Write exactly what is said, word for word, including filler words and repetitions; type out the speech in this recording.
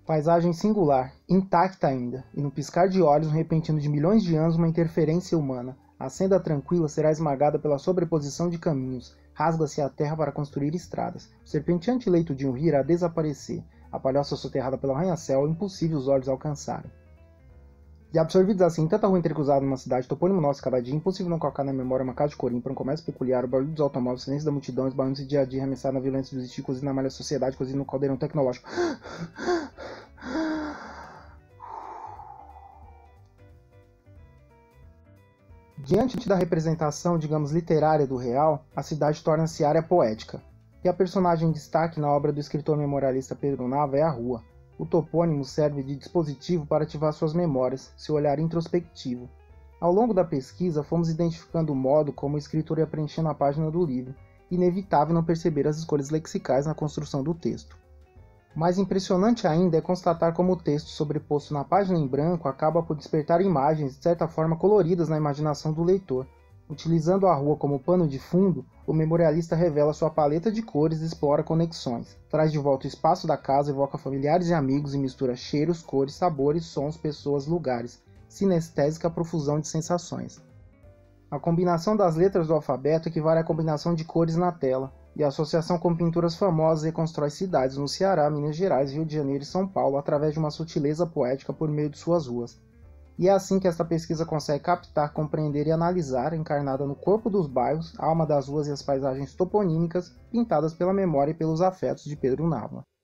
Paisagem singular, intacta ainda, e no piscar de olhos, um repentino de milhões de anos, uma interferência humana. A senda tranquila será esmagada pela sobreposição de caminhos, rasga-se a terra para construir estradas. O serpenteante leito de um rio irá desaparecer. A palhoça soterrada pelo arranha-céu é impossível os olhos alcançarem. E absorvidos assim, tanta rua entrecruzada numa cidade, topônimo nosso cada dia, impossível não colocar na memória uma casa de Corim, um comércio peculiar, o barulho dos automóveis, o silêncio da multidão, os barulhos de dia a dia, arremessado na violência dos esticos e na malha sociedade, cozido no caldeirão tecnológico. Diante da representação, digamos, literária do real, a cidade torna-se área poética. E a personagem em destaque na obra do escritor memorialista Pedro Nava é a rua. O topônimo serve de dispositivo para ativar suas memórias, seu olhar introspectivo. Ao longo da pesquisa, fomos identificando o modo como o escritor ia preenchendo a página do livro. Inevitável não perceber as escolhas lexicais na construção do texto. Mais impressionante ainda é constatar como o texto sobreposto na página em branco acaba por despertar imagens de certa forma coloridas na imaginação do leitor. Utilizando a rua como pano de fundo, o memorialista revela sua paleta de cores e explora conexões. Traz de volta o espaço da casa, evoca familiares e amigos e mistura cheiros, cores, sabores, sons, pessoas, lugares. Sinestésica profusão de sensações. A combinação das letras do alfabeto equivale à combinação de cores na tela, e a associação com pinturas famosas reconstrói cidades no Ceará, Minas Gerais, Rio de Janeiro e São Paulo através de uma sutileza poética por meio de suas ruas. E é assim que esta pesquisa consegue captar, compreender e analisar, encarnada no corpo dos bairros, a alma das ruas e as paisagens toponímicas pintadas pela memória e pelos afetos de Pedro Nava.